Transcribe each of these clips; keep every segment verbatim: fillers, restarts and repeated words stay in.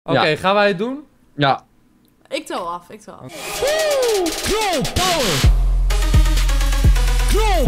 Oké, okay, ja. gaan wij het doen? Ja. Ik tel af, ik tel af. Grow power! Grow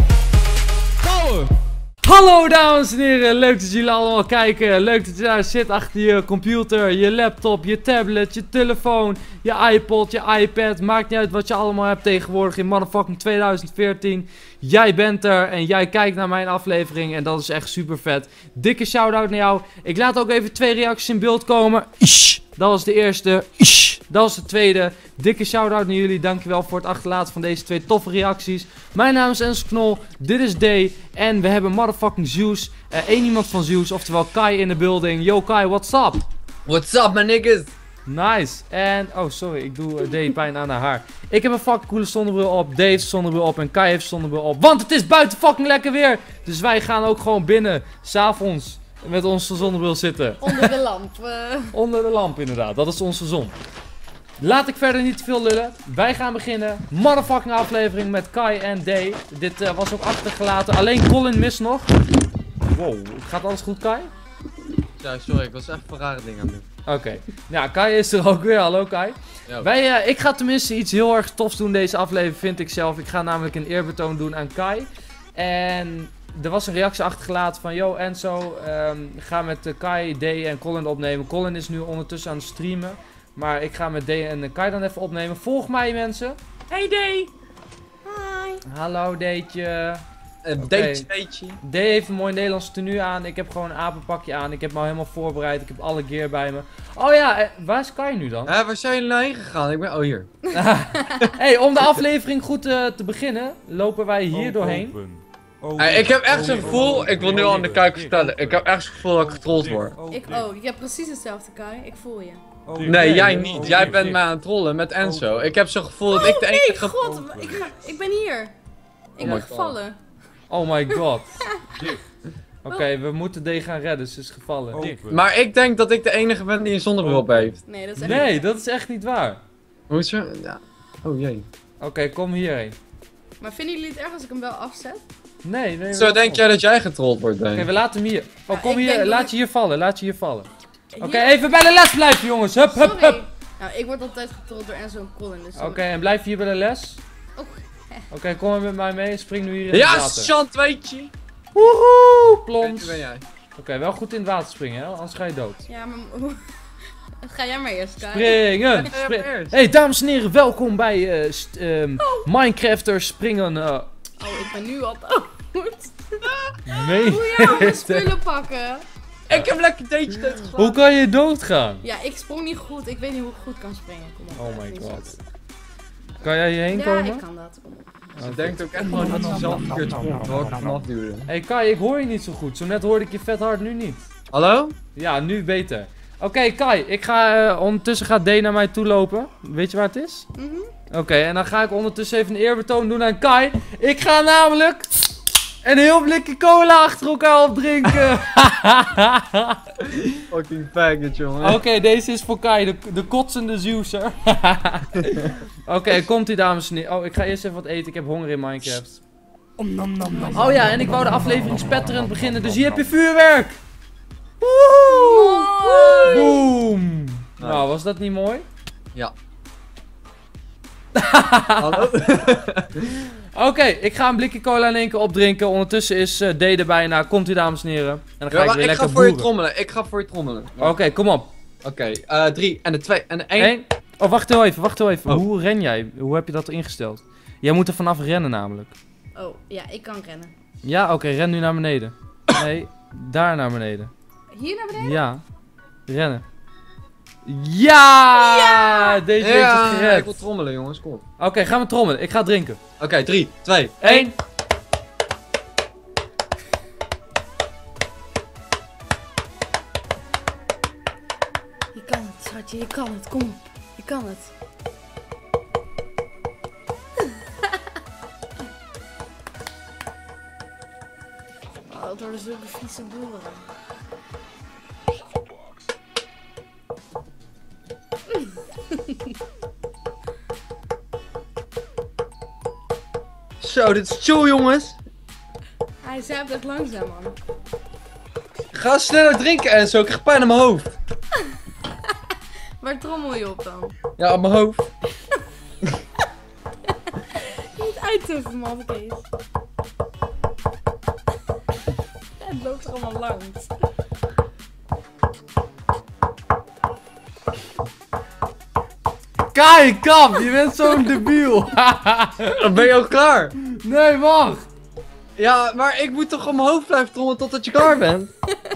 power! Hallo dames en heren, leuk dat jullie allemaal kijken. Leuk dat je daar zit achter je computer, je laptop, je tablet, je telefoon, je iPod, je iPad. Maakt niet uit wat je allemaal hebt tegenwoordig in motherfucking twintig veertien. Jij bent er en jij kijkt naar mijn aflevering en dat is echt super vet. Dikke shout-out naar jou. Ik laat ook even twee reacties in beeld komen. Ish. Dat was de eerste. Ish. Dat was de tweede. Dikke shout-out naar jullie. Dankjewel voor het achterlaten van deze twee toffe reacties. Mijn naam is Enzo Knol. Dit is Day. En we hebben motherfucking Zeus. Eén uh, iemand van Zeus. Oftewel Kai in de building. Yo Kai, what's up? What's up, my niggas? Nice. En, oh sorry, ik doe uh, Day pijn aan haar haar. Ik heb een fucking coole zonnebril op. Dave heeft zonnebril op en Kai heeft zonnebril op. Want het is buiten fucking lekker weer. Dus wij gaan ook gewoon binnen. 's Avonds met onze zonnebril zitten. Onder de lamp. Uh... Onder de lamp inderdaad, dat is onze zon. Laat ik verder niet te veel lullen. Wij gaan beginnen. Motherfucking aflevering met Kai en Day. Dit uh, was ook achtergelaten. Alleen Colin mist nog. Wow, gaat alles goed Kai? Ja, sorry, ik was echt voor rare dingen aan het doen. Oké, okay. Ja, Kai is er ook weer. Hallo Kai. Ja. Wij, uh, ik ga tenminste iets heel erg tofs doen deze aflevering, vind ik zelf. Ik ga namelijk een eerbetoon doen aan Kai. En er was een reactie achtergelaten van, yo Enzo, um, ga met uh, Kai, Day en Colin opnemen. Colin is nu ondertussen aan het streamen. Maar ik ga met Day en Kai dan even opnemen. Volg mij mensen. Hey Day. Hi. Hallo Daytje. Een Okay. dateje, dateje. Day heeft een mooi Nederlands tenue aan. Ik heb gewoon een apenpakje aan. Ik heb me al helemaal voorbereid. Ik heb alle gear bij me. Oh ja, eh, waar is Kai nu dan? Uh, waar zijn jullie nou heen gegaan? Ik ben... Oh, hier. Hey, om de aflevering goed uh, te beginnen, lopen wij hier doorheen. Hey, ik heb echt zo'n gevoel, ik wil nu al aan de kijkers vertellen, ik heb echt zo'n gevoel dat ik getrold word. Ik ook. Ik heb precies hetzelfde, Kai. Ik voel je. Nee, jij niet. Jij bent mij aan het trollen met Enzo. Ik heb zo'n gevoel dat ik de enige... Nee, god. Ik, ga, ik ben hier. Ik ben gevallen. Oh my god. Oké, okay, we moeten D gaan redden, ze is gevallen. Maar ik denk dat ik de enige ben die een zonnebril op heeft. Nee, dat is echt Nee, niet. dat is echt niet waar. Hoe is het? Ja. Oh jee. Oké, okay, kom hierheen. Maar vinden jullie het erg als ik hem wel afzet? Nee, nee. Zo denk jij dat jij getrold wordt, denk Oké, ik. okay, we laten hem hier. Oh, Ja, kom ik hier, denk laat dat je hier vallen, laat je hier vallen. Oké, okay, Hier- even bij de les blijven jongens. Hup, hup, Sorry. hup. Nou, ik word altijd getrold door Enzo en Colin. Dus Oké, okay, en blijf hier bij de les. Oh. Oké, okay, kom maar met mij mee. Spring nu hier in het Ja, water. Chant, weet je. Woehoe, plons. Weet je, ben jij. Oké, okay, wel goed in het water springen, hè? Anders ga je dood. Ja, maar hoe... Ga jij maar eerst, Kai. Springen! Ja, Spring. maar eerst. Hey, dames en heren, welkom bij uh, st- um, Oh. Minecrafter springen. Uh, Oh, ik ben nu al dood. nee. Hoe jij mijn spullen pakken? Ik heb lekker dateje doodgeslagen. Hoe kan je doodgaan? Ja, ik sprong niet goed. Ik weet niet hoe ik goed kan springen. Kom op, Oh echt my niet god. zo. Kan jij hierheen Ja, komen? ik kan dat. Kom op. Ze denkt ook echt gewoon dat ze zelf verkeerd sprong, terwijl ik hem afduwde. Hey Kai, ik hoor je niet zo goed. Zo net hoorde ik je vet hard, nu niet. Hallo? Ja, nu beter. Oké, okay, Kai, ik ga uh, ondertussen gaat D naar mij toe lopen. Weet je waar het is? Mhm. Oké, okay, en dan ga ik ondertussen even een eerbetoon doen aan Kai. Ik ga namelijk een heel blikje cola achter elkaar opdrinken. Fucking faggot, jongen. Oké, okay, deze is voor Kai, de, de kotsende Zeuser. Oké, okay, komt ie dames en heren. Oh, ik ga eerst even wat eten, ik heb honger in Minecraft. Oh ja, en ik wou de aflevering spetterend beginnen, dus hier heb je vuurwerk. Woehoe! Boom! Nou, was dat niet mooi? Ja. Hallo? Oké, okay, ik ga een blikje cola in één keer opdrinken. Ondertussen is uh, D er bijna. Komt u dames en heren. En dan ga Ja, ik maar weer ik lekker ga voor je boeren. trommelen, ik ga voor je trommelen. Oké, okay, kom op. Oké, okay, uh, drie en de twee en de één. Eén. Oh, wacht heel even, wacht heel even. Oh. Hoe ren jij? Hoe heb je dat ingesteld? Jij moet er vanaf rennen namelijk. Oh, ja, ik kan rennen. Ja, oké, okay, ren nu naar beneden. Nee, daar naar beneden. Hier naar beneden? Ja, rennen. Ja! Ja! Deze heeft het Ja, gered. ik wil trommelen jongens, kom op. Oké, okay, gaan we trommelen. Ik ga drinken. Oké, okay, drie, twee, Eén. Je kan het, schatje, je kan het. Kom op, je kan het. Oh, het worden zulke vieze boeren. Zo, dit is chill jongens. Hij zuipt echt langzaam, man. Ga sneller drinken en zo, ik krijg pijn aan mijn hoofd. Waar trommel je op dan? Ja, op mijn hoofd. Niet uittuffen, man, Kees. Het loopt er allemaal langs. Kai, kap! Je bent zo'n debiel! Dan ben je al klaar. Nee, wacht! Ja, maar ik moet toch op mijn hoofd blijven trommelen totdat je klaar bent?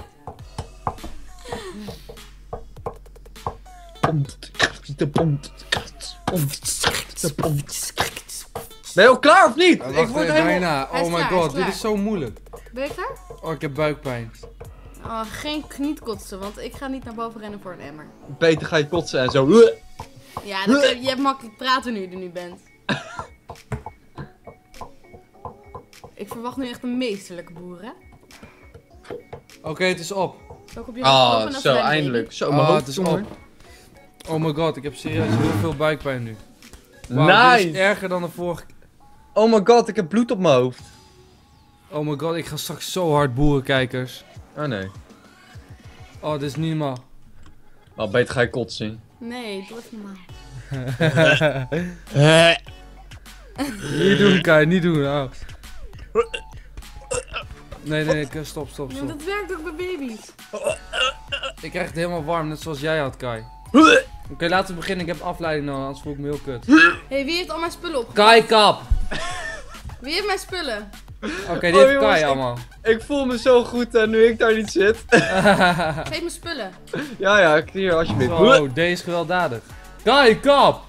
Ben je al klaar of niet? Ja, Ik wacht word even, helemaal... bijna. Hij is Oh my klaar, hij is god, dit klaar. is zo moeilijk. Ben je klaar? Oh, ik heb buikpijn. Oh, geen knietkotsen, want ik ga niet naar boven rennen voor een emmer. Beter ga je kotsen en zo. Ja, dat kun- je hebt makkelijk praten nu je er nu bent. Ik verwacht nu echt een meesterlijke boer, hè? Oké, het is op. Zal ik op je hoofd Ah, kloppen en zo, dan eindelijk. Zo, mijn Ah, hoofd het is jongen. op. Oh my god, ik heb serieus heel veel buikpijn nu. Wauw, dit is Nice! erger dan de vorige keer. Oh my god, ik heb bloed op mijn hoofd. Oh my god, ik ga straks zo hard boeren, kijkers. Oh nee. Oh, dit is niet normaal. Wel, beter ga je kotsen. Nee, doe even normaal. Niet doen, Kai, niet doen. Oh. Nee, nee, nee, stop, stop, Ja, stop. maar dat werkt ook bij baby's. Ik krijg het helemaal warm, net zoals jij had, Kai. Oké, laten we beginnen. Ik heb afleiding nodig, anders voel ik me heel kut. Hé, hey, wie heeft al mijn spullen op? Kai, kap! Wie heeft mijn spullen? Oké, die Oh, heeft jongens, Kai ik- allemaal. Ik voel me zo goed uh, nu ik daar niet zit. Geef me spullen. Ja, ja, hier alsjeblieft. Zo, deze is gewelddadig. Kai, kap!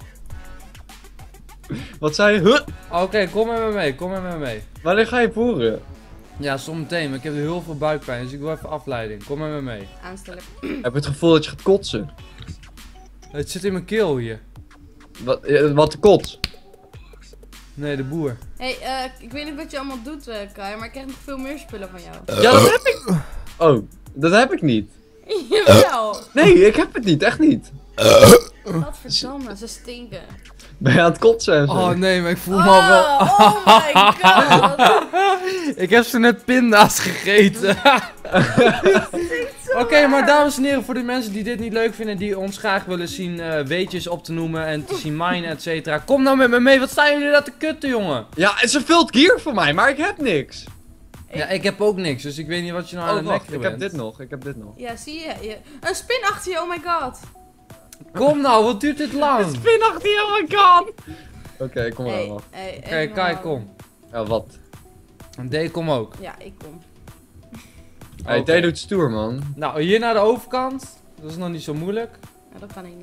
Wat zei je? Huh? Oké, kom met me mee, kom met me mee. Wanneer ga je boeren? Ja, zometeen, maar ik heb heel veel buikpijn, dus ik wil even afleiding. Kom met me mee. Aanstellen. Ik heb het gevoel dat je gaat kotsen. Het zit in mijn keel hier. Wat, eh, wat de kot? Nee, de boer. Hé, hey, uh, ik weet niet wat je allemaal doet, uh, Kai, maar ik krijg nog veel meer spullen van jou. Ja, dat heb ik. Oh, dat heb ik niet. Jawel. Nee, ik heb het niet, echt niet. Wat verdamme, ze stinken. Ben je aan het kotsen en zo? Oh nee, maar ik voel me al wel... Oh, oh my god. Ik heb ze net pinda's gegeten. Oké, maar dames en heren, voor de mensen die dit niet leuk vinden, die ons graag willen zien uh, weetjes op te noemen en te zien minen, et cetera. Kom nou met me mee, wat staan jullie daar te kutten, jongen? Ja, en ze vult gear voor mij, maar ik heb niks. Ja, ik heb ook niks, dus ik weet niet wat je nou aan Oh, het wacht, lekkeren ik heb bent. dit nog, ik heb dit nog. Ja, zie je, je. Een spin achter je, oh my god. Kom nou, wat duurt dit lang? Spin achter je, oh my god. Oké, ik kom er Hey, wel. hey, Oké, even Kai, normaal. kom. Ja, wat? En D, kom ook. Ja, ik kom. Hey, Oké. T doet stoer, man. Nou, hier naar de overkant. Dat is nog niet zo moeilijk. Nou, dat kan ik niet.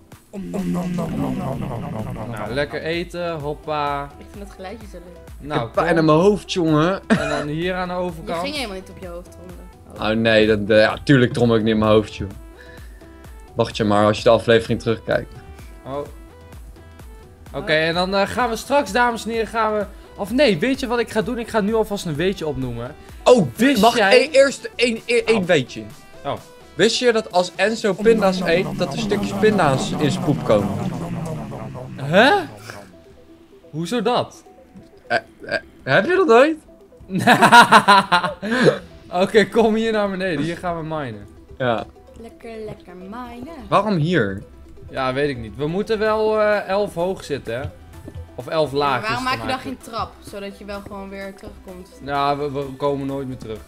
Nou, lekker eten, hoppa. Ik vind het geluidje zo leuk. Ik Nou, heb pijn kom. aan mijn hoofd, jongen. En dan hier aan de Je overkant. ging helemaal niet op je hoofd ronden. Oh. Oh nee, dat, eh, ja, tuurlijk trommel ik niet in mijn hoofd, joh. Wacht je maar als je de aflevering terugkijkt. Oh. Oké, en dan eh, gaan we straks, dames en heren, gaan we... Of nee, weet je wat ik ga doen? Ik ga nu alvast een weetje opnoemen. Oh, Wist mag jij- ik eerst één één Oh. weetje? Oh. Wist je dat als Enzo pinda's eet, dat er stukjes pinda's in zijn poep komen? Hè? Hoezo dat? Eh, eh, heb je dat nooit? Oké, kom hier naar beneden. Hier gaan we minen. Ja. Lekker, lekker minen. Waarom hier? Ja, weet ik niet. We moeten wel eh elf hoog zitten, hè? Of elf laag. Maar is waarom het maak je dan eigenlijk. geen trap? Zodat je wel gewoon weer terugkomt. Nou, we, we komen nooit meer terug.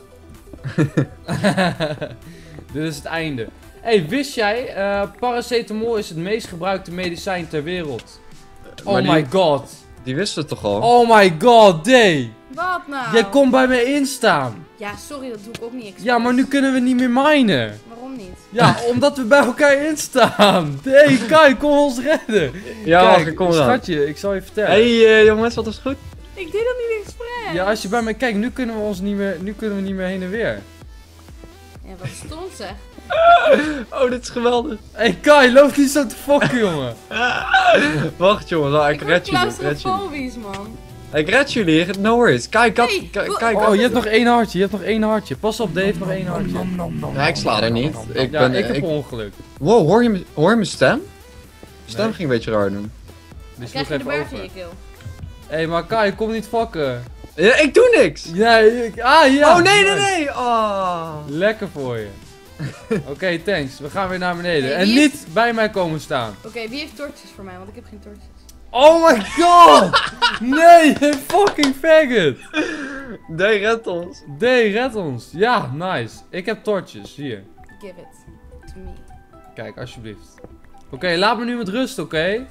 Dit is het einde. Hey, wist jij, eh, paracetamol is het meest gebruikte medicijn ter wereld. Oh Maar die- my god. Die wisten het toch al? Oh my god, Day. Wat nou? Jij komt bij mij instaan. Ja, sorry, dat doe ik ook niet expres. Ja, maar nu kunnen we niet meer minen. Waarom niet? Ja, omdat we bij elkaar instaan. Hey, Kai, kom ons redden. Ja, Kijk, wacht, ik kom eraan. schatje, ik zal je vertellen. Hey eh, jongens, wat is goed? Ik deed dat niet expres. Ja, als je bij mij kijkt, nu kunnen we ons niet meer, nu kunnen we niet meer heen en weer. Ja, wat stond zeg. Oh, dit is geweldig. Hey Kai, loop niet zo te fokken, jongen. Wacht jongens, nou, ik, Ik red word jullie, ik red jullie. claustrofobisch, man. Ik red jullie, no worries. Kijk, kijk, Hey, kijk, wa- kijk. Oh, je hebt nog één hartje, je hebt nog één hartje. Pas op, Dave heeft nog één hartje. Ja, ik sla er niet. Ik Ja, ben, ik heb ik... ongeluk. Wow, hoor je, me- hoor je mijn stem? Stem Nee. ging een beetje raar doen. Dus Krijg nog je de even berg in over. je keel. Hé, hey, maar Kai, kom niet fokken. Ja, ik doe niks! Ja, ik, ah ja. oh nee, nee, nice. nee! Oh. Lekker voor je. Oké, okay, thanks. We gaan weer naar beneden. Nee, en wie niet heeft... bij mij komen staan. Oké, okay, wie heeft torches voor mij? Want ik heb geen torches. Oh my god! Nee, je fucking faggot! Nee, red ons. D, red ons. Ja, nice. Ik heb torches, hier. Give it to me. Kijk, alsjeblieft. Oké, okay, laat me nu met rust, oké? Okay?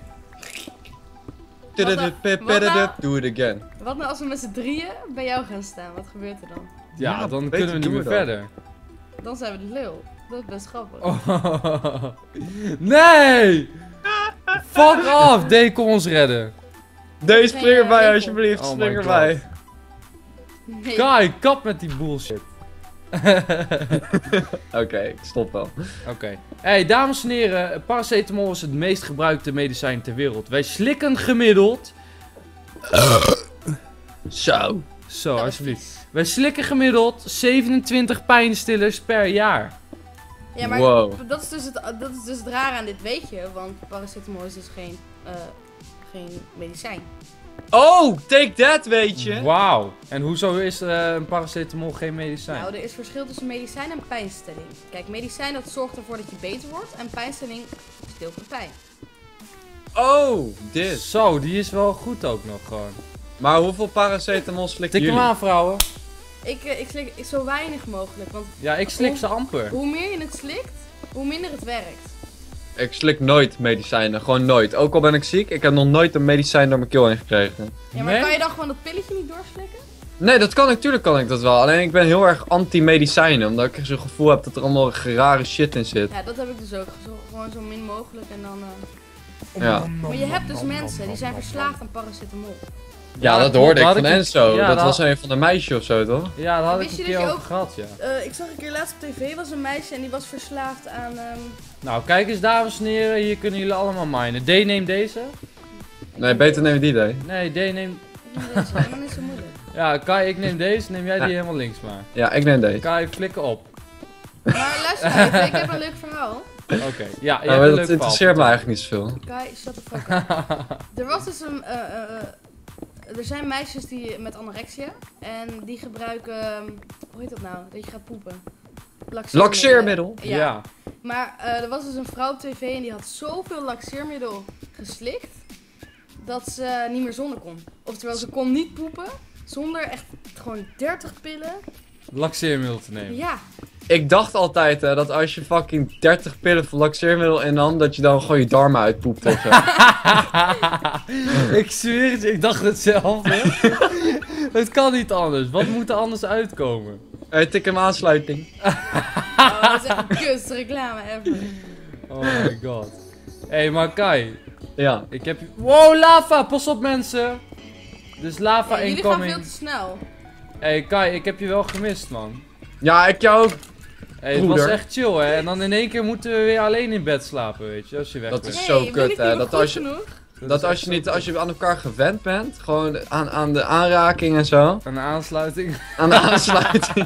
Do it again. Wat nou als we met z'n drieën bij jou gaan staan? Wat gebeurt er dan? Ja, Ja, dan beter kunnen we niet doen meer we dat. verder. Dan zijn we de lul. Dat is best grappig. Oh. Nee! Fuck off! D, kom ons redden. Deze spring Geen, erbij uh, alsjeblieft, Oh my spring God. erbij. Nee. Kai, kap met die bullshit. Oké, okay, ik stop wel. Oké. Okay. Hey, dames en heren, paracetamol is het meest gebruikte medicijn ter wereld. Wij slikken gemiddeld... Zo. Zo, Dat is alsjeblieft. vies. Wij slikken gemiddeld zevenentwintig pijnstillers per jaar. Ja, maar Wow. dat, is dus het, dat is dus het rare aan dit weetje, want paracetamol is dus geen, uh, geen medicijn. Oh, take that, weet je. Wauw. En hoezo is uh, een paracetamol geen medicijn? Nou, er is verschil tussen medicijn en pijnstilling. Kijk, medicijn dat zorgt ervoor dat je beter wordt en pijnstilling stilt de pijn. Oh, dit. Zo, die is wel goed ook nog gewoon. Maar hoeveel paracetamol slikken Tik hem jullie? aan, vrouwen. Ik, uh, ik slik zo weinig mogelijk, want Ja, ik slik ze amper. hoe meer je het slikt, hoe minder het werkt. Ik slik nooit medicijnen, gewoon nooit. Ook al ben ik ziek, ik heb nog nooit een medicijn door mijn keel heen gekregen. Ja, maar Nee? kan je dan gewoon dat pilletje niet doorslikken? Nee, dat kan, natuurlijk kan ik dat wel. Alleen ik ben heel erg anti-medicijnen, omdat ik zo'n gevoel heb dat er allemaal rare shit in zit. Ja, dat heb ik dus ook. Zo, gewoon zo min mogelijk en dan... Uh... Ja, Maar je hebt dus mensen die zijn verslaafd aan paracetamol. ja dat klopt, hoorde ik had van een- Enzo. ja, dat dat was had- een van de meisjes of zo, toch? Ja, daar had ik Wist een je keer dat je over ook- gehad, ja. Uh, ik zag een keer laatst op tv, was een meisje en die was verslaafd aan... Um... Nou, kijk eens, dames en heren, hier kunnen jullie allemaal minen. D, neem deze. Nee, beter neem je die idee. Nee, D, neem... Deze, en dan is het moeilijk. Ja, Kai, ik neem deze, neem jij die Ja. helemaal links maar. Ja, ik neem deze. Kai, flikken op. Maar luister even, ik heb een leuk verhaal. Oké, ja, je Nou, hebt een dat leuk interesseert me verhaal. eigenlijk niet zoveel. Kai, shut the fuck up. Er was dus een... Uh, uh, er zijn meisjes die met anorexia en die gebruiken... um, hoe heet dat nou? Dat je gaat poepen. Laxeermiddel. Ja. Ja. Maar uh, er was dus een vrouw op tv en die had zoveel laxeermiddel geslikt dat ze niet meer zonder kon. Oftewel, ze kon niet poepen zonder echt gewoon dertig pillen. Laxeermiddel te nemen. Ja, Ik dacht altijd hè, dat als je fucking dertig pillen van laxeermiddel innam, dat je dan gewoon je darmen uitpoept of zo. Ik zweer het je, ik dacht hetzelfde. Het kan niet anders. Wat moet er anders uitkomen? Hey, tik hem aansluiting. oh, dat is echt een kust reclame ever. Oh my god. Hé, hey, maar Kai, Ja. ik heb je... Wow, lava! Pas op, mensen! Dus lava Ja, jullie gaan incoming. veel te snel. Hé, hey, Kai, ik heb je wel gemist, man. Ja, ik jou ook. Hey, het was Broeder. echt chill, hè? En dan in één keer moeten we weer alleen in bed slapen, weet je, als je weg Dat bent. is Hey, zo ben kut, ik hè, niet dat goed als je- genoeg? Dat is als echt je, niet, zo als je aan elkaar gewend bent, gewoon aan, aan de aanraking en zo. Aan de aansluiting. Aan de aansluiting.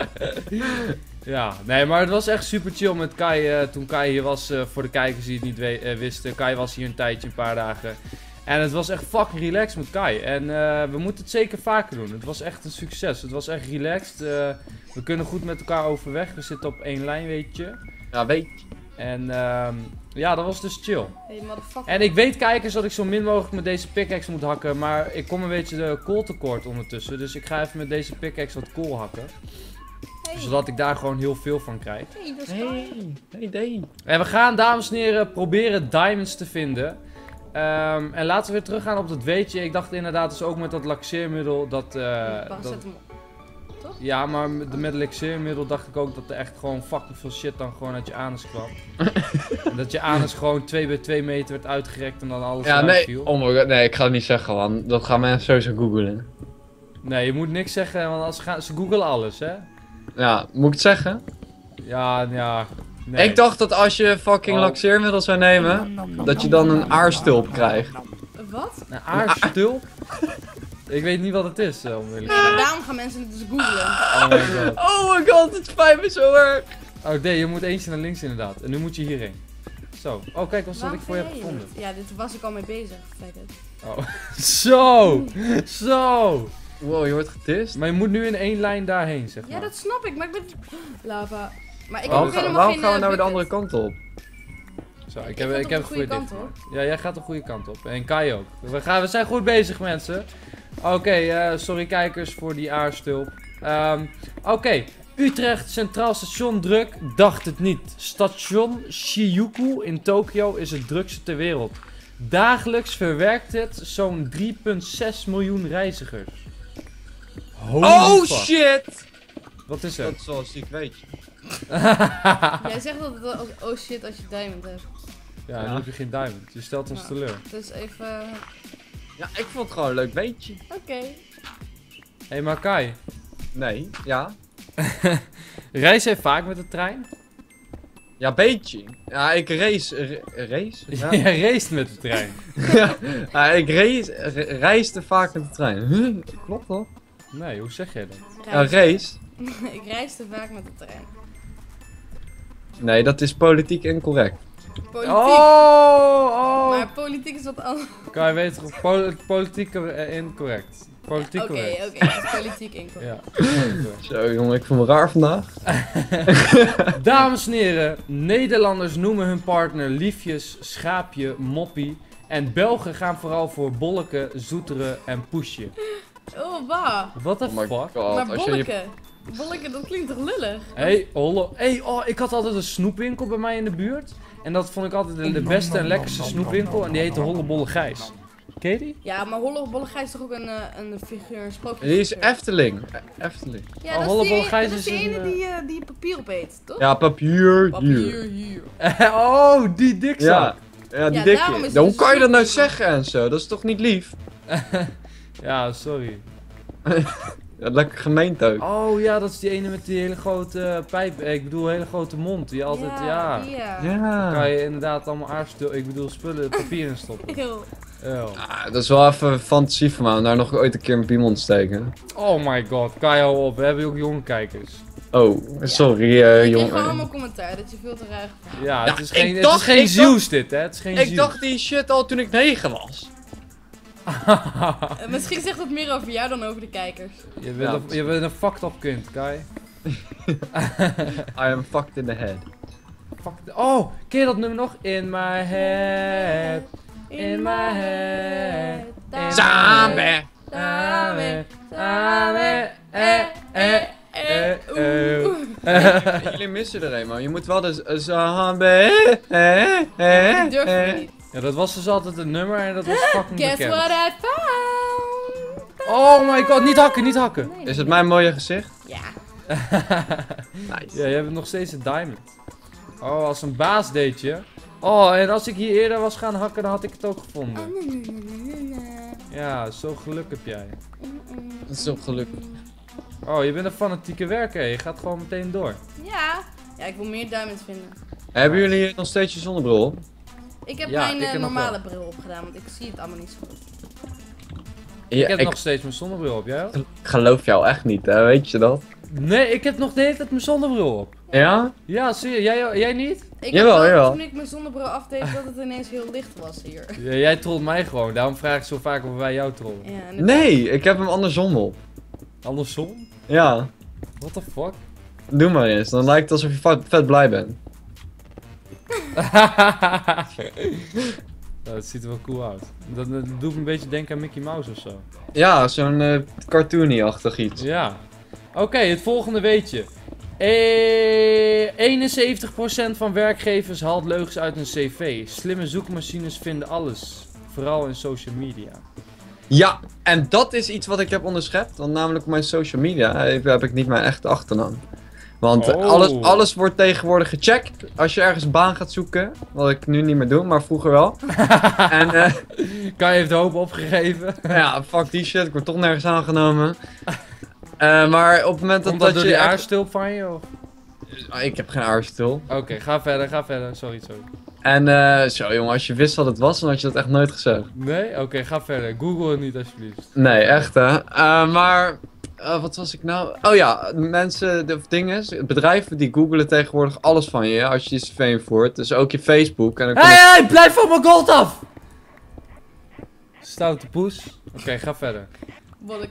Ja, nee, maar het was echt super chill met Kai. eh, toen Kai hier was, eh, voor de kijkers die het niet we- eh, wisten. Kai was hier een tijdje, een paar dagen. En het was echt fucking relaxed met Kai. En eh, we moeten het zeker vaker doen. Het was echt een succes. Het was echt relaxed. eh, we kunnen goed met elkaar overweg. We zitten op één lijn, weet je. Ja, weet je. En ehm, ja, dat was dus chill. Hey, motherfucker. En ik weet, kijkers, dat ik zo min mogelijk met deze pickaxe moet hakken. Maar ik kom een beetje de kool tekort ondertussen. Dus ik ga even met deze pickaxe wat kool hakken. Hey. Zodat ik daar gewoon heel veel van krijg. Hey, dat is Hey, hey, hey. En we gaan, dames en heren, proberen diamonds te vinden. Ehm, en laten we weer teruggaan op dat weetje. Ik dacht inderdaad dus ook met dat laxeermiddel dat... eh, dat paracetamol. ja, maar met de- met het laxeermiddel dacht ik ook dat er echt gewoon fucking veel shit dan gewoon uit je anus kwam. En dat je anus gewoon twee bij twee meter werd uitgerekt en dan alles Ja, eruit nee. viel. Oh my god, nee, ik ga het niet zeggen, man. Dat gaan mensen sowieso googlen. Nee, je moet niks zeggen, want als ze, gaan, ze googlen alles, hè? Ja, moet ik het zeggen? Ja, ja. Nee. Ik dacht dat als je fucking Oh. laxeermiddel zou nemen, dat je dan een aarstulp krijgt. Wat? Een aarstulp? Ik weet niet wat het is, eh, om eerlijk te Nee, zijn. maar daarom gaan mensen het dus googlen. Oh my god. Oh my god, het spijt me zo erg. Oh nee, je moet eentje naar links inderdaad. En nu moet je hierheen. Zo. Oh kijk, wat Waarom ik voor je ga heb jij gevonden. niet? Ja, dit was ik al mee bezig. Kijk het. Oh. Zo! Zo! Wow, je wordt getist? Maar je moet nu in één lijn daarheen, zeg maar. Ja, dat snap ik, maar ik ben... Lava. Maar ik heb Waarom, ook ga- helemaal waarom geen gaan we eh, nou weer de bucket. andere kant op? Zo, ik Ik heb, ga ik toch heb de een goede goede dit. kant op? Ja, jij gaat de goede kant op. En Kai ook. We, gaan, we zijn goed bezig, mensen. Oké, eh, sorry kijkers voor die aarstulp. Ehm, Oké, Utrecht Centraal Station druk. Dacht het niet. Station Shijuku in Tokio is het drukste ter wereld. Dagelijks verwerkt het zo'n drie komma zes miljoen reizigers. Holy Oh fuck. shit! Wat is er? Dat is wel een ziek weetje. Jij zegt dat het als oh shit als je diamond hebt. Ja, Ja. nu heb je geen diamond. Je stelt ons Ja. teleur. Dus even... Ja, ik vond het gewoon een leuk weetje. Oké. Hé, hey, maar Kai. Nee, ja. Reis jij vaak met de trein? Ja, beetje. Ja, ik race... ra- race? Ja. Jij race met de trein. ja, ik race, re- reisde vaak met de trein. Huh? Klopt toch? Nee, hoe zeg jij dat? Ja, race? Ik reisde vaak met de trein. Nee, dat is politiek incorrect. Politiek. Oh, oh. Maar politiek is wat anders. Kai weet toch, pol politiek cor- eh, incorrect. Politiek Oké, correct. oké. dat is politiek incorrect. Ja. Zo jongen, ik voel me raar vandaag. Dames en heren, Nederlanders noemen hun partner liefjes, schaapje, moppie. En Belgen gaan vooral voor bolleke, zoeteren en poesje. Oh, bah. What the Oh my fuck? god, Maar als je je... bolleke. Bolleke, dat klinkt toch lullig? Hey, hollo. Hey, oh, ik had altijd een snoepwinkel bij mij in de buurt. En dat vond ik altijd de, de beste en lekkerste snoepwinkel. En die heette Hollebolle Gijs. Ken je die? Ja, maar Holle Bollegij is toch ook een, eh, een figuur, een sprookje. Die is Efteling. E- Efteling. Ja, Oh, dat Holle is die, Bollegij dat is is die een, ene eh, die, eh, die papier opeet, toch? Ja, papier, Papier hier. hier. oh, die dikzak. Ja, ja, die Ja, dikke. daarom is het Ja, hoe dus kan je dat nou snoepwinkel. zeggen en zo? Dat is toch niet lief? Ja, sorry. Ja, lekker gemeend ook. Oh ja, dat is die ene met die hele grote eh, pijp. eh, Ik bedoel, hele grote mond. Die altijd, ja. die, ja. Ja. Kan je inderdaad allemaal aarstel, ik bedoel spullen, papier in stoppen. Eeuw. Eeuw. Ah, dat is wel even een fantasie van mij om daar nog ooit een keer een piemel te steken. Oh my god, kan je al op. We hebben ook jonge kijkers. Oh, sorry eh Ik kreeg gewoon jongen. allemaal commentaar dat je veel te ruig bent. Ja, Ja, het is ik geen, het dacht- is geen ik Zeus dit, hè. Het is geen Ik Zeus. dacht die shit al toen ik negen was. Eh, misschien zegt dat meer over jou dan over de kijkers. je, bent Ja. een, je bent een fucked up kind, Kai. I am fucked in the head. Fuck. Oh, ken je dat nummer nog? In my head. In my head. In Zombie. Samen. Samen. Eh, eh. eh, eh, oeh. eh. Jullie missen er een man. Je moet wel de z- zombie. Eh, eh, Ik durf eh. het niet. Ja, dat was dus altijd een nummer en dat was fucking Guess bekend. what I found? Oh my god, niet hakken, niet hakken. Nee, Is het mijn mooie gezicht? Ja. Nice. Ja, je hebt nog steeds een diamond. Oh, als een baas deed je. Oh, en als ik hier eerder was gaan hakken, dan had ik het ook gevonden. Oh, nee, nee, nee, nee, nee. Ja, zo geluk heb jij. Mm, mm. Dat is ook gelukkig. Oh, je bent een fanatieke werker. Je gaat gewoon meteen door. Ja. Ja, ik wil meer diamonds vinden. Hebben jullie nog steeds je zonnebril op? Ik heb Ja, mijn ik eh, heb nog normale bril opgedaan, want ik zie het allemaal niet zo goed. Ja, ik heb ik nog steeds mijn zonnebril op. Jij ook? geloof jou echt niet, hè? Weet je dat? Nee, ik heb nog de hele tijd mijn zonnebril op. Ja? Ja, zie je. Jij, jij niet? Ik Jawel, heb wel, jawel. toen ik mijn zonnebril afdeed, dat het ineens heel licht was hier. Ja, jij trolt mij gewoon. Daarom vraag ik zo vaak of wij jou trollen. Ja, en het- Nee, ik heb hem andersom op. Andersom? Ja, What the fuck? doe maar eens. Dan lijkt het alsof je vet, vet blij bent. Nou, dat ziet er wel cool uit. Dat, dat doet me een beetje denken aan Mickey Mouse of zo. Ja, zo'n eh, cartoony-achtig iets. Ja. Oké, het volgende weetje. Eh, eenenzeventig procent van werkgevers haalt leugens uit een cv. Slimme zoekmachines vinden alles. Vooral in social media. Ja, en dat is iets wat ik heb onderschept. Want namelijk op mijn social media heb, heb ik niet mijn echte achternaam. Want eh, Oh. alles, alles wordt tegenwoordig gecheckt als je ergens een baan gaat zoeken. Wat ik nu niet meer doe, maar vroeger wel. en eh, Kai heeft de hoop opgegeven. ja, fuck die shit. Ik word toch nergens aangenomen. Eh, maar op het moment dat, Komt dat dat door je... die echt- aarstulp van je? Of? Ah, ik heb geen aarstil. Oké, ga verder, ga verder. Sorry, sorry. En eh, zo jongen, als je wist wat het was, dan had je dat echt nooit gezegd. Nee? Oké, ga verder. Google het niet alsjeblieft. Nee, echt hè. Eh, maar, eh, wat was ik nou? Oh ja, mensen, de dingen, bedrijven die googelen tegenwoordig alles van je als je je cv invoert. Dus ook je Facebook. En dan Hé, kom hey, je- hey, blijf van mijn gold af! Stoute poes. Oké, ga verder. Bolleke.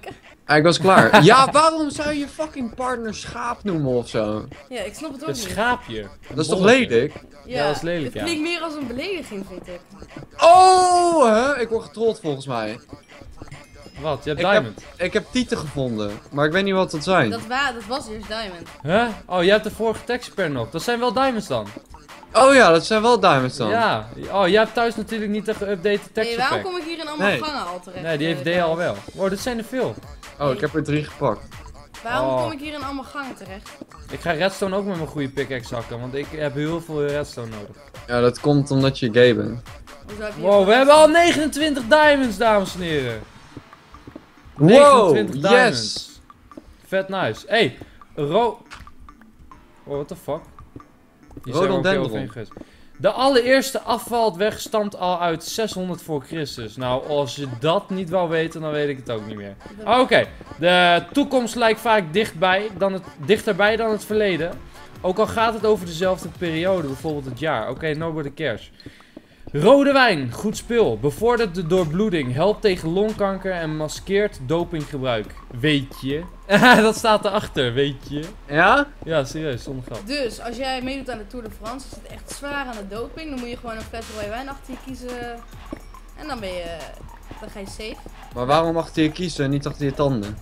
Ah, ik was klaar. Ja, waarom zou je je fucking partner schaap noemen of zo? Ja, ik snap het ook Het niet. schaapje. Dat is toch lelijk? Ja, dat is lelijk, Het ja. klinkt meer als een belediging, vind ik. Oh, hè? Ik word getrold volgens mij. Wat? Je hebt Ik heb, diamond. ik heb tieten gevonden, maar ik weet niet wat dat zijn. Dat, wa dat was eerst diamond. Huh? Oh, je hebt de vorige texture nog. Dat zijn wel diamonds dan. Oh ja, dat zijn wel diamonds dan. Ja. Oh, jij hebt thuis natuurlijk niet de geüpdate Nee, texture waarom pack. kom ik hier in allemaal Nee. gangen al terecht? Nee, die heeft eh, D al thuis? wel. Wow, dit zijn er veel. Oh, ik heb er drie gepakt. Waarom Oh. kom ik hier in allemaal gangen terecht? Ik ga redstone ook met mijn goede pickaxe hakken, want ik heb heel veel redstone nodig. Ja, dat komt omdat je gay bent. Hoezo heb je Wow, hier- we hebben al negenentwintig diamonds, dames en heren. Wow, negenentwintig yes! diamonds. Vet nice. Hey, ro... Oh, what the fuck? Hier zijn we ook Rhododendron. overheen geweest. De allereerste afvalweg stamt al uit zeshonderd voor Christus. Nou, als je dat niet wou weten, dan weet ik het ook niet meer. Dat- Oké, de toekomst lijkt vaak dichtbij dan het, dichterbij dan het verleden. Ook al gaat het over dezelfde periode, bijvoorbeeld het jaar. Oké, nobody cares. Rode wijn, goed spul. Bevordert de doorbloeding, helpt tegen longkanker en maskeert dopinggebruik. Weet je? Dat staat erachter, weet je? Ja? Ja, serieus, zonder grap. Dus, als jij meedoet aan de Tour de France, is het echt zwaar aan de doping. Dan moet je gewoon een fles rode wijn achter je kiezen. En dan ben je, dan ga je safe. Maar waarom achter je kiezen en niet achter je tanden?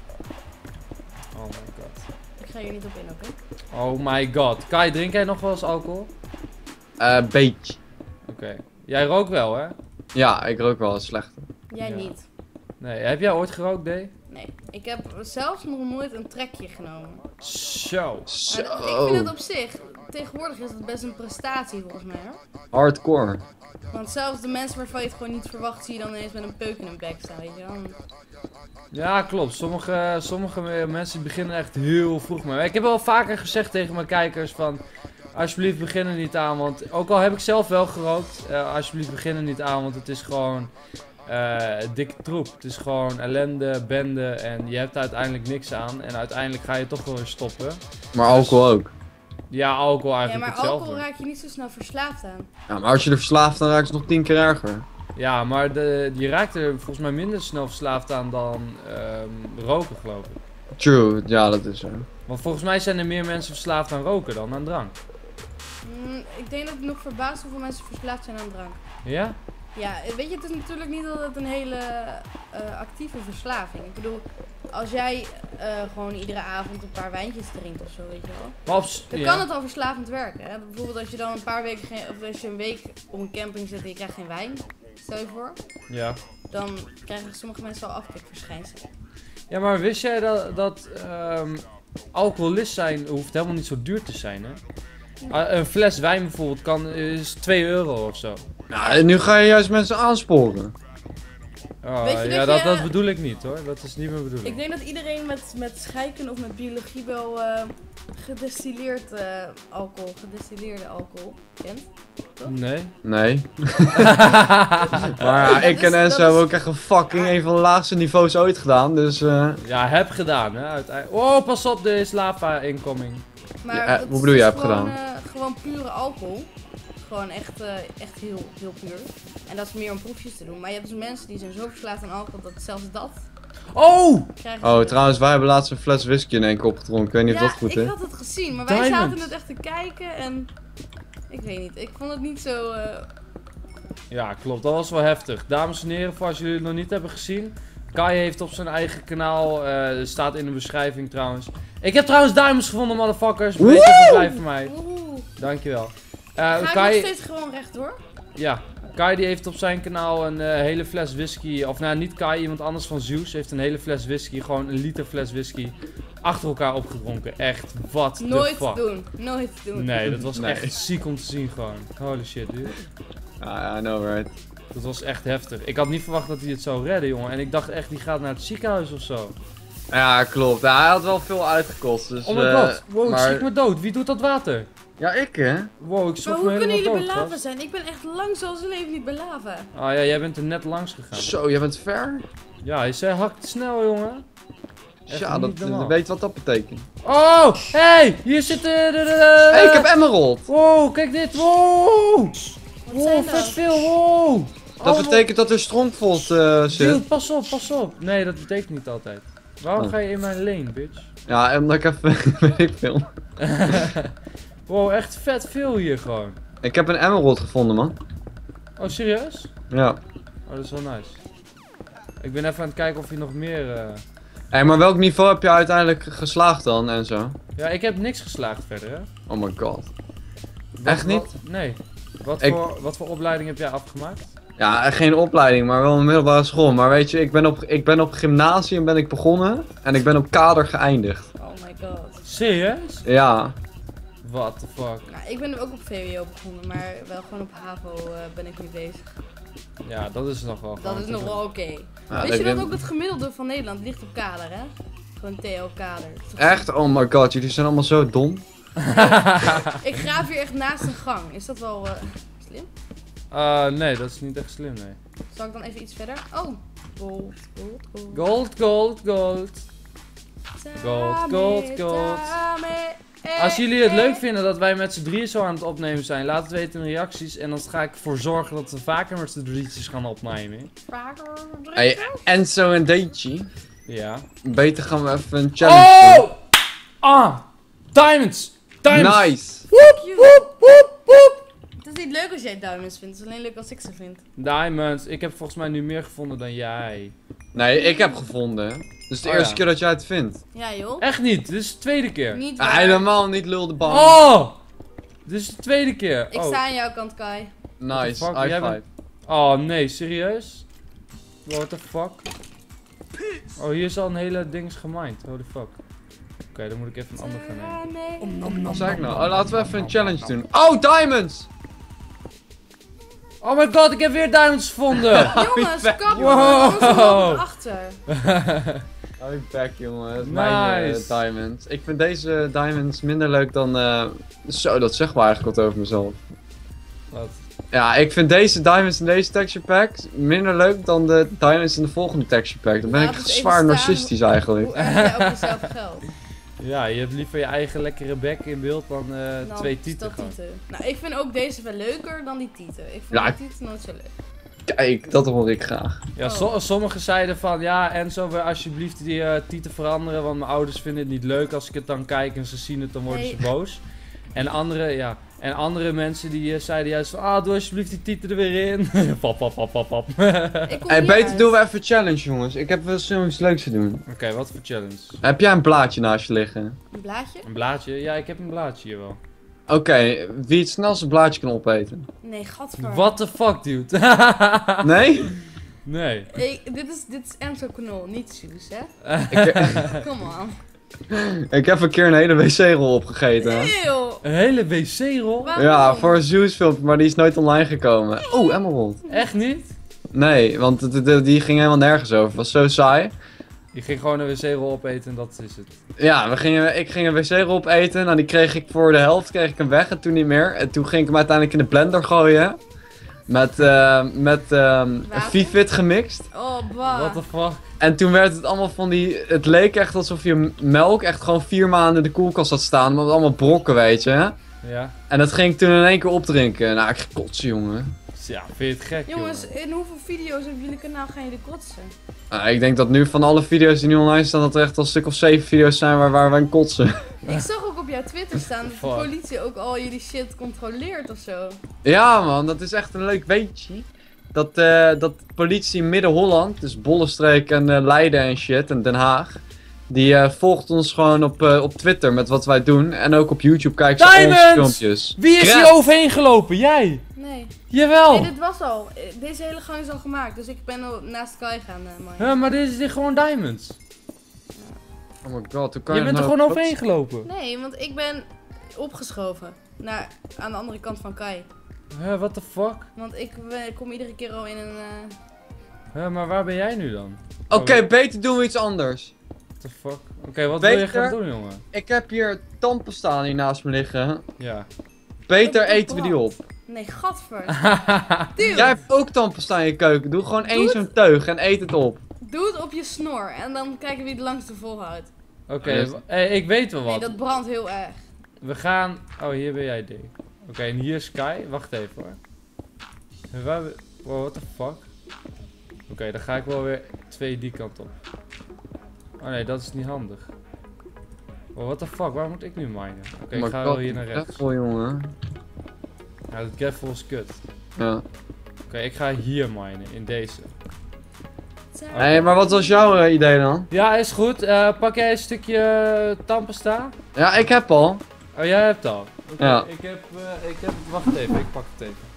Oh my god. Ik ga hier niet op in, oké? Oh my god. Kai, drink jij nog wel eens alcohol? Eh, beetje. Oké. Jij rookt wel, hè? Ja, ik rook wel eens slechter. Jij Ja. niet. Nee, heb jij ooit gerookt, D? Nee. Ik heb zelfs nog nooit een trekje genomen. Zo. Maar dat- ik vind het op zich, tegenwoordig is het best een prestatie volgens mij hoor. Hardcore. Want zelfs de mensen waarvan je het gewoon niet verwacht, zie je dan ineens met een peuk in hun bek staan, weet je wel. Ja, klopt. Sommige, sommige mensen beginnen echt heel vroeg mee. Ik heb wel vaker gezegd tegen mijn kijkers van... Alsjeblieft begin er niet aan, want ook al heb ik zelf wel gerookt, uh, alsjeblieft begin er niet aan, want het is gewoon uh, dikke troep. Het is gewoon ellende, bende en je hebt er uiteindelijk niks aan en uiteindelijk ga je toch wel weer stoppen. Maar alcohol ook. Ja, alcohol Ja, eigenlijk maar hetzelfde. alcohol raak je niet zo snel verslaafd aan. Ja, maar als je er verslaafd dan raakt het nog tien keer erger. Ja, maar de, je raakt er volgens mij minder snel verslaafd aan dan um, roken, geloof ik. True, ja dat is zo. Want volgens mij zijn er meer mensen verslaafd aan roken dan aan drank. Mm, ik denk dat ik nog verbaasd hoeveel mensen verslaafd zijn aan drank. Ja? Ja, weet je, het is natuurlijk niet altijd een hele uh, actieve verslaving. Ik bedoel, als jij uh, gewoon iedere avond een paar wijntjes drinkt of zo, weet je wel. Maar op, s- Dan ja. kan het al verslavend werken. Hè? Bijvoorbeeld als je dan een paar weken, geen, of als je een week op een camping zit en je krijgt geen wijn, stel je voor. Ja. Dan krijgen sommige mensen al afkikverschijnselen. Ja, maar wist jij dat, dat ehm, alcoholist zijn hoeft helemaal niet zo duur te zijn, hè? Ah, een fles wijn bijvoorbeeld kan, is twee euro of zo. Nou, en nu ga je juist mensen aansporen. Oh, Weet je ja, dat dat, je- dat bedoel ik niet hoor. Dat is niet mijn bedoeling. Ik denk dat iedereen met, met scheikunde of met biologie wel uh, gedestilleerd uh, alcohol, gedestilleerde alcohol kent. Nee. Nee. Maar ja, Dat ik is- en dat Enzo is- hebben ook echt een fucking een van de laagste niveaus ooit gedaan, dus eh... Ja, heb gedaan, hè. Uiteindelijk. Oh, pas op, er is lava incoming. Maar Ja, eh, dat hoe bedoel je, is heb gewoon, gedaan? eh, gewoon pure alcohol. Gewoon echt, eh, echt heel, heel puur. En dat is meer om proefjes te doen. Maar je hebt dus mensen die zijn zo verslaafd aan alcohol dat zelfs dat Oh! krijgen Oh, ze- trouwens, wij hebben laatst een fles whisky in één keer opgedronken. Ik weet niet ja, of dat goed ik is. had het gezien, maar wij Diamond. zaten het echt te kijken en ik weet niet. Ik vond het niet zo. eh, Ja, klopt. Dat was wel heftig. Dames en heren, voor als jullie het nog niet hebben gezien. Kai heeft op zijn eigen kanaal, eh, staat in de beschrijving trouwens. Ik heb trouwens diamonds gevonden, motherfuckers. Beetje verblijf van mij. Oeh. Dankjewel. Eh Ga ik Kai, nog steeds gewoon rechtdoor? ja, Kai die heeft op zijn kanaal een eh, hele fles whisky. Of nou, niet Kai, iemand anders van Zeus heeft een hele fles whisky. Gewoon een liter fles whisky. Achter elkaar opgedronken. Echt, what the Nooit fuck. doen. Nooit doen. Nee, dat was Nee. echt ziek om te zien gewoon. Holy shit, dude. Ja, I know, right. Dat was echt heftig. Ik had niet verwacht dat hij het zou redden, jongen. En ik dacht echt, die gaat naar het ziekenhuis of zo. Ja, klopt. Ja, hij had wel veel uitgekost, dus... Oh my eh, god. Wow, ik maar- schrik me dood. Wie doet dat water? Ja, ik hè? Wow, ik Maar zocht hoe me kunnen helemaal jullie dood, belaven gast. zijn? Ik ben echt lang zo zijn leven niet belaven. Ah ja, jij bent er net langs gegaan. Zo, jij bent ver? Ja, hij zei hakt snel, jongen. Echt Ja, niet dat, normaal. dat weet wat dat betekent. Oh, hey, hier zit de... de, de- Hé, hey, ik heb Emerald! Wow, kijk dit. Wow. Wat Wow, zijn vet dat? veel. Wow. Dat Allemaal- betekent dat er strongfold eh Dude, zit. pas op, pas op. Nee, dat betekent niet altijd. Waarom Oh. ga je in mijn lane, bitch? Ja, omdat ik even, weet ik veel. Wow, echt vet veel hier gewoon. Ik heb een emerald gevonden, man. Oh, serieus? Ja. Oh, dat is wel nice. Ik ben even aan het kijken of je nog meer... eh, Hé, maar welk niveau heb je uiteindelijk geslaagd dan en zo? Ja, ik heb niks geslaagd verder, hè? Oh my god. Wat- Echt niet? wat- nee. Wat, Ik- voor, wat voor opleiding heb jij afgemaakt? Ja, geen opleiding, maar wel een middelbare school. Maar weet je, ik ben op, ik ben op gymnasium ben ik begonnen en ik ben op kader geëindigd. Oh my god. Serieus? Ja. What the fuck? Nou, ik ben ook op V W O begonnen, maar wel gewoon op HAVO eh, ben ik nu bezig. Ja, dat is nog wel Dat gewoon is te nog doen. wel oké. Ja, Weet ik je dat ben- ook het gemiddelde van Nederland ligt op kader, hè? Gewoon T O kader. Toch- Echt? Oh my god, jullie zijn allemaal zo dom. Ik graaf hier echt naast een gang. Is dat wel eh, slim? Eh, nee, dat is niet echt slim, nee. Zal ik dan even iets verder? Oh, gold, gold, gold. Gold, gold, gold. Gold, gold, gold. Als jullie het leuk vinden dat wij met z'n drieën zo aan het opnemen zijn, laat het weten in de reacties. En dan ga ik ervoor zorgen dat we vaker met z'n drietjes gaan opnemen. Hey, Enzo en Deichi. Ja. Beter gaan we even een challenge doen. Oh! Ah! Diamonds! Diamonds! Nice! Het is niet leuk als jij diamonds vindt, het is alleen leuk als ik ze vind. Diamonds. Ik heb volgens mij nu meer gevonden dan jij. Nee, ik heb gevonden. Dus de Oh, eerste ja. keer dat jij het vindt. Ja joh. Echt niet, dit is de tweede keer. Niet Ah, waar. helemaal niet lul de bal. Oh! Dit is de tweede keer. Ik Oh, sta aan jouw kant, Kai. Nice, fuck, high jij five. bent- oh nee, serieus? What the fuck? Oh, hier is al een hele dings gemined. Holy fuck. Oké, dan moet ik even een ander gaan nemen. Wat zei ik nou? Oh, laten we even een challenge doen. Oh, diamonds! Oh my god, ik heb weer diamonds gevonden! Jongens, kap Wow. wow. achter. Hou je back, jongen. Het is mijn Nice. eh, diamonds. Ik vind deze diamonds minder leuk dan... eh, Zo, dat zegt wel eigenlijk wat over mezelf. Wat? Ja, ik vind deze diamonds in deze texture pack minder leuk dan de diamonds in de volgende texture pack. Dan ben Laat ik eens even zwaar staan narcistisch eigenlijk. Hoe erg jij op jezelf geldt. Ja, je hebt liever je eigen lekkere bek in beeld dan eh, Dan twee is tieten dat gewoon. tieten. Nou, ik vind ook deze wel leuker dan die tieten. Ik vind Ja, die tieten nooit zo leuk. Kijk, dat hoor ik graag. Ja, Oh. so- sommigen zeiden van ja, Enzo, wil alsjeblieft die eh, tieten veranderen, want mijn ouders vinden het niet leuk als ik het dan kijk en ze zien het, dan worden Nee. ze boos. En andere, ja, en andere mensen die eh, zeiden juist van, ah, doe alsjeblieft die tieten er weer in. pap, pap, pap, pap, pap. Oké, Ik kom Hey, niet beter uit. doen we even een challenge, jongens. Ik heb wel zoiets leuks te doen. wat voor challenge? Heb jij een blaadje naast je liggen? Een blaadje? Een blaadje? Ja, ik heb een blaadje hier wel. Oké, wie het snelst een blaadje kan opeten. Nee, gadver. What the fuck, dude? Nee? nee. Hey, dit is, dit is Enzo Knol, niet Suus, hè? ik, Kom on. ik heb een keer een hele wc-rol opgegeten. Eeuw. Een hele wc-rol? Waarom? Ja, voor een Zeus filmpje, maar die is nooit online gekomen. Oeh, Emerald. Echt niet? Nee, want de- de- de- die ging helemaal nergens over. Het was zo saai. Je ging gewoon een wc-rol opeten en dat is het. Ja, we gingen, ik ging een wc-rol opeten. Nou, die kreeg ik voor de helft kreeg ik hem weg en toen niet meer. En toen ging ik hem uiteindelijk in de blender gooien. Met, eh met ehm Water? Vivit gemixt. Oh, bah. What the fuck? En toen werd het allemaal van die... Het leek echt alsof je m- melk echt gewoon vier maanden in de koelkast had staan. Maar met allemaal brokken, weet je. Ja. En dat ging ik toen in één keer opdrinken. Nou, ik ging kotsen, jongen. Ja, vind je het gek, Jongens, jongen? in hoeveel video's op jullie kanaal gaan jullie kotsen? Nou, ik denk dat nu van alle video's die nu online staan, dat er echt al een stuk of zeven video's zijn waar, waar we aan kotsen. Ik zag ook op jouw Twitter staan dat de Fuck. politie ook al jullie shit controleert of zo. Ja man, dat is echt een leuk weetje. Dat, eh, dat politie Midden-Holland, dus Bollenstreek en eh, Leiden en shit, en Den Haag. Die eh, volgt ons gewoon op, eh, op Twitter met wat wij doen. En ook op YouTube kijken ze Diamonds! onze filmpjes. Wie is Crap. hier overheen gelopen? Jij? Nee. Jawel! Nee, dit was al. Eh, Deze hele gang is al gemaakt, dus ik ben al naast Kai gaan, uh, man. Ja, maar dit is dit gewoon diamonds. Oh my god, hoe kan Je je bent er nou gewoon op- overheen gelopen. Nee, want ik ben opgeschoven naar aan de andere kant van Kai. Huh, what the fuck? Want ik eh, kom iedere keer al in een. eh, Huh, maar waar ben jij nu dan? Oké, beter doen we iets anders. What the fuck? Oké, wat wil je Beter- gaan doen, jongen? Ik heb hier tandpasta hier naast me liggen. Ja. Beter Op de eten we die op. Nee, gadver. Dude, Jij hebt ook tandpasta in je keuken. Doe gewoon één Doe zo'n teug en eet het op. doe het op je snor en dan kijken wie het langste volhoudt. Oké, Ja, w- hey, ik weet wel Nee, wat. dat brandt heel erg. We gaan... Oh, hier ben jij, D. Oké, en hier is Sky. Wacht even hoor. En waar we... Wow, what the fuck? Oké, dan ga ik wel weer twee die kant op. Oh nee, dat is niet handig. Oh, what the fuck, waar moet ik nu minen? Oké, ik Maar ga god, wel hier naar rechts. Gravel, jongen. Ja, dat gravel is kut. Ja. Oké, ik ga hier minen, in deze. Zo. Oké. Hé, hey, maar wat was jouw eh, idee dan? Ja, is goed. Eh, pak jij een stukje tandpasta? Ja, ik heb al. Oh, jij hebt al. Oké, Ja. ik heb, eh, ik heb, wacht even, ik pak het even.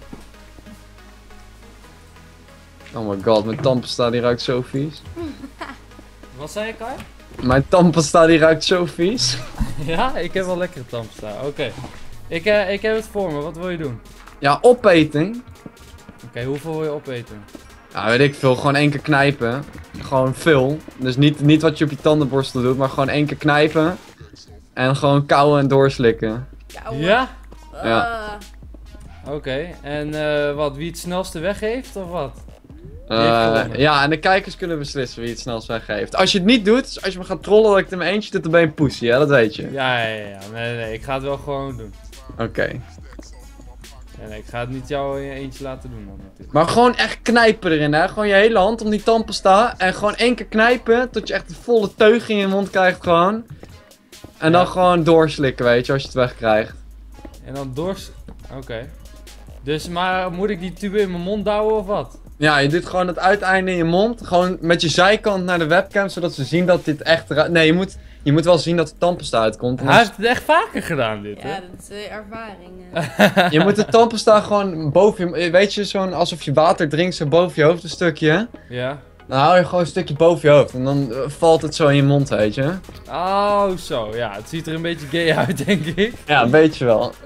Oh my god, mijn tandpasta die ruikt zo vies. Wat zei je, Kai? Mijn tandpasta die ruikt zo vies. Ja, ik heb wel lekkere tandpasta. Oké. Ik, eh, ik heb het voor me, wat wil je doen? Ja, opeten. Oké, hoeveel wil je opeten? Ja, weet ik veel. Gewoon één keer knijpen. Gewoon veel. Dus niet, niet wat je op je tandenborstel doet, maar gewoon één keer knijpen. En gewoon kauwen en doorslikken. Kauwen. Ja? Ja. Uh, Oké, en eh, wat, wie het snelste weggeeft of wat? Eh, Die heeft gewonnen. ja, en de kijkers kunnen beslissen wie het snelst weggeeft. Als je het niet doet, dus als je me gaat trollen dat ik het in mijn eentje doe, dan ben je een pussy, hè? Dat weet je. Ja, ja, ja, ja. Nee, nee, nee, ik ga het wel gewoon doen. Oké. Nee, nee, ik ga het niet jou in je eentje laten doen dan natuurlijk. Maar gewoon echt knijpen erin, hè? Gewoon je hele hand om die tandpasta. En gewoon één keer knijpen, tot je echt een volle teug in je mond krijgt gewoon. En dan Ja. gewoon doorslikken, weet je, als je het wegkrijgt. En dan doors... Oké. Dus, maar moet ik die tube in mijn mond douwen of wat? Ja, je doet gewoon het uiteinde in je mond. Gewoon met je zijkant naar de webcam, zodat ze zien dat dit echt eruit... Nee, je moet, je moet wel zien dat de tandpasta uitkomt. En Hij dan- heeft het echt vaker gedaan dit, ja, hè? dat is de ervaring. eh. Je moet de tandpasta gewoon boven je... Weet je, zo'n alsof je water drinkt, zo boven je hoofd een stukje. Ja. Dan hou je gewoon een stukje boven je hoofd. En dan eh, valt het zo in je mond, weet je. Oh, zo. Ja, het ziet er een beetje gay uit, denk ik. Ja, weet je wel.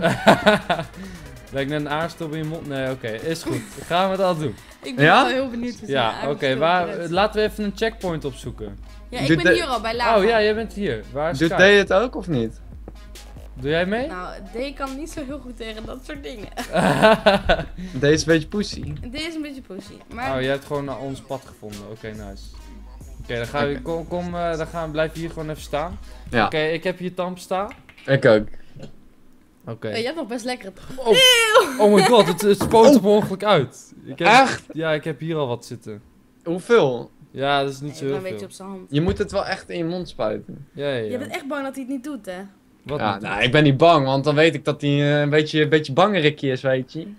Lijkt net een aarstop in je mond. Nee, oké. Is goed. Gaan we dat doen. Ik ben Ja? wel heel benieuwd. hoe ze Ja, eruit oké. zien. waar- laten we even een checkpoint opzoeken. Ja, ik Doet ben de- hier al bij Lava. Oh ja, jij bent hier. Waar is Doet Sky? Day het ook of niet? Doe jij mee? Nou, D kan niet zo heel goed tegen dat soort dingen. Day is een beetje pussy. D is een beetje pussy. Maar Oh, jij hebt gewoon naar ons pad gevonden. Oké, nice. Oké, dan gaan we, Oké. kom, kom eh, dan gaan we, blijf hier gewoon even staan. Ja, Oké, ik heb hier tandpasta. ik ook. Oké. eh, je hebt nog best lekker. Oh. Oh my god, het, het spoot er per ongeluk uit. Ik heb, Echt? Ja, ik heb hier al wat zitten. Hoeveel? Ja, dat is niet zo Een heel beetje veel. op zijn hand. Je moet het wel echt in je mond spuiten. Ja, ja, ja. Je bent echt bang dat hij het niet doet, hè? Wat Ja, niet? nou, ik ben niet bang, want dan weet ik dat hij eh, een beetje, een beetje bangerikje is, weet je.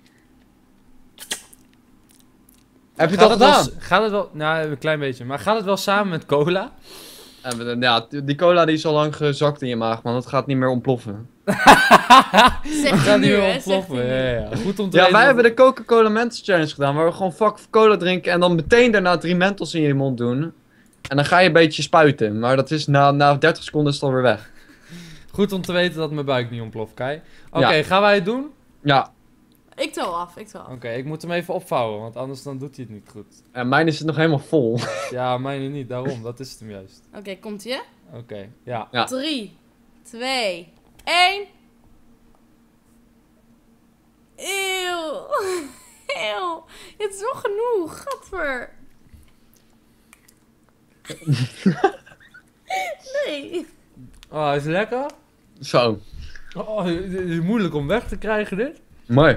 Heb je Gaat dat het wel, gedaan? gaat het wel, nou een klein beetje, maar gaat het wel samen met cola? Ja, maar dan- ja, die cola die is al lang gezakt in je maag, man. Dat gaat niet meer ontploffen. Zeg Het je gaat nu, niet meer hè? Zegt ontploffen. hij Ja, nu. ja, ja. Goed om te Ja, weten wij dat- hebben de Coca-Cola Mentos Challenge gedaan, waar we gewoon fuck cola drinken en dan meteen daarna drie Mentos in je mond doen. En dan ga je een beetje spuiten, maar dat is na, na dertig seconden is het alweer weg. Goed om te weten dat mijn buik niet ontploft, Kai. Oké, Ja. gaan wij het doen? Ja, Ik tel af, ik tel af. Oké, ik moet hem even opvouwen, want anders dan doet hij het niet goed. en mijn is het nog helemaal vol. Ja, mijne niet, daarom, dat is het hem juist. Oké, komt ie, hè? Oké, ja. Ja. drie, twee, één. Eeuw. Eeuw. Het is nog genoeg. Gadver. Nee. Oh, hij is lekker. Zo, Oh, het is moeilijk om weg te krijgen dit. mooi.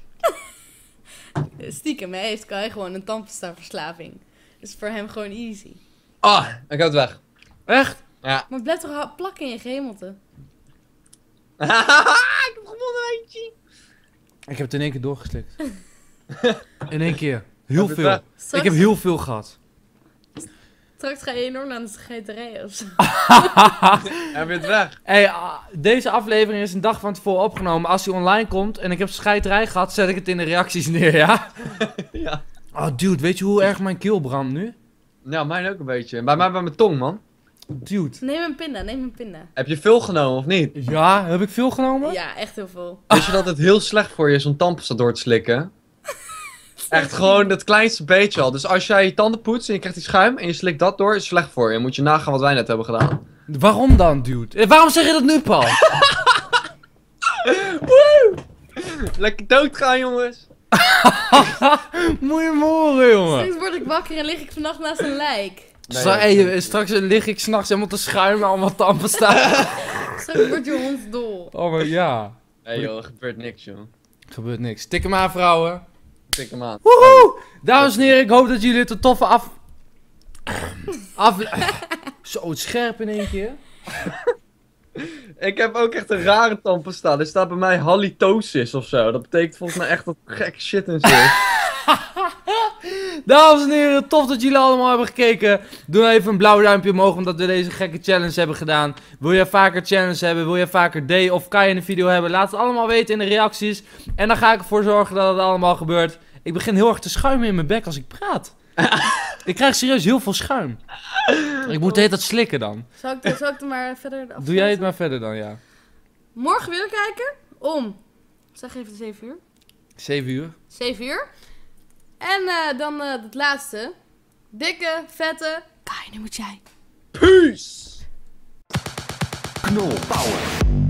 Stiekem hè, heeft Kai gewoon een tandpasta verslaving. Dus voor hem gewoon easy. Ah, ik heb het weg. Echt? Ja. Maar het blijft toch ha- plakken in je gehemelte? Ik heb gewonnen, weet je. Ik heb het in één keer doorgeslikt. In één keer. Heel Heb je het veel. weg? Straks, Ik heb heel veel gehad. straks ga je enorm aan de scheiterij of zo. Heb je het weg? Hey, ah, deze aflevering is een dag van tevoren opgenomen. Als hij online komt en ik heb scheiterij gehad, zet ik het in de reacties neer, ja? Ja. Oh, dude, weet je hoe erg mijn keel brandt nu? Nou, mijn ook een beetje. Bij mij bij mijn tong, man. Dude. Neem een pinda, neem een pinda. Heb je veel genomen of niet? Ja, heb ik veel genomen? Ja, echt heel veel. Wist je dat het heel slecht voor je is om tandpasta door te slikken? Echt gewoon het kleinste beetje al. Dus als jij je tanden poetst en je krijgt die schuim en je slikt dat door, is het slecht voor je. Moet je nagaan wat wij net hebben gedaan. Waarom dan, dude? Eh, Waarom zeg je dat nu pas? Woe! Lekker doodgaan, jongens. Moet je me horen, jongen. Straks word ik wakker en lig ik vannacht naast een lijk. Nee, Stra- dat- hey, eh, straks lig ik s'nachts helemaal te schuimen, allemaal tandpasta. Straks wordt je hond dol. Oh, maar ja. Hé hey, joh, er gebeurt niks, joh. Gebeurt niks. Tik hem aan, vrouwen. Tik hem aan. Woehoe! Dames en heren, ik hoop dat jullie het een toffe af... af... Zo, het scherp in één keer. Ik heb ook echt een rare tandpasta. Er staat bij mij halitosis of zo. Dat betekent volgens mij echt dat er gekke shit in zit. Dames en heren, tof dat jullie allemaal hebben gekeken. Doe even een blauw duimpje omhoog omdat we deze gekke challenge hebben gedaan. Wil je vaker challenge hebben? Wil je vaker D of K in de video hebben? Laat het allemaal weten in de reacties. En dan ga ik ervoor zorgen dat het allemaal gebeurt. Ik begin heel erg te schuimen in mijn bek als ik praat. Ik krijg serieus heel veel schuim. Ik moet de hele tijd slikken dan. Zal ik, zal ik er maar verder afsluiten? Doe jij het maar verder dan, ja. Morgen weer kijken om, zeg even zeven uur. zeven uur. zeven uur. En uh, dan uh, het laatste. Dikke, vette... Kai, nu moet jij. Peace! Knol Power.